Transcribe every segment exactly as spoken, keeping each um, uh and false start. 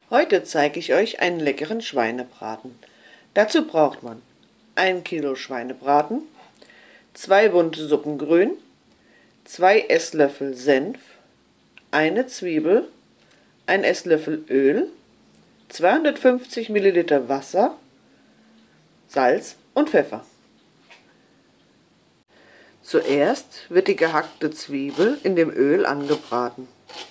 Heute zeige ich euch einen leckeren Schweinebraten. Dazu braucht man ein Kilo Schweinebraten, zwei bunte Suppengrün, zwei Esslöffel Senf, eine Zwiebel, ein Esslöffel Öl, zweihundertfünfzig Milliliter Wasser, Salz und Pfeffer. Zuerst wird die gehackte Zwiebel in dem Öl angebraten.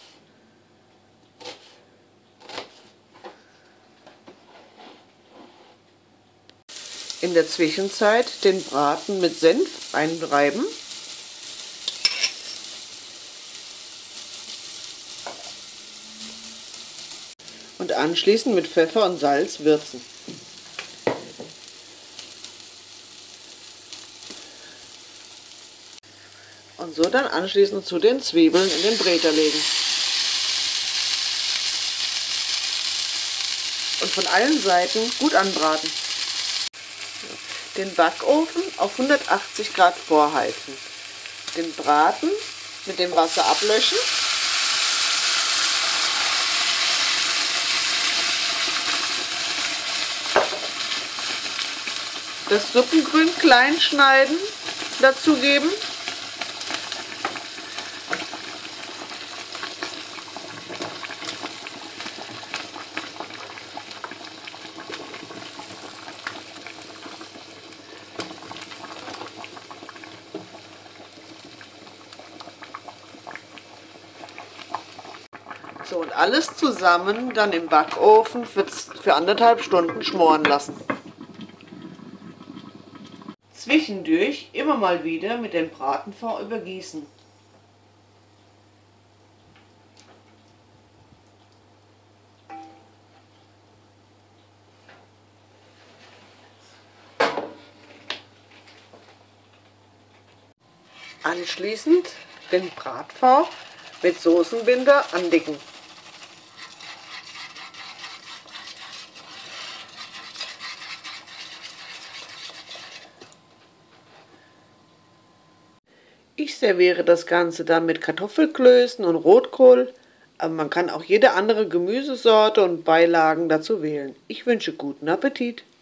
In der Zwischenzeit den Braten mit Senf einreiben und anschließend mit Pfeffer und Salz würzen. Und so dann anschließend zu den Zwiebeln in den Bräter legen. Und von allen Seiten gut anbraten. Den Backofen auf hundertachtzig Grad vorheizen. Den Braten mit dem Wasser ablöschen. Das Suppengrün klein schneiden, dazugeben. So, und alles zusammen dann im Backofen für, für anderthalb Stunden schmoren lassen. Zwischendurch immer mal wieder mit dem Bratenfond übergießen. Anschließend den Bratfond mit Soßenbinder andicken. Ich serviere das Ganze dann mit Kartoffelklößen und Rotkohl, aber man kann auch jede andere Gemüsesorte und Beilagen dazu wählen. Ich wünsche guten Appetit!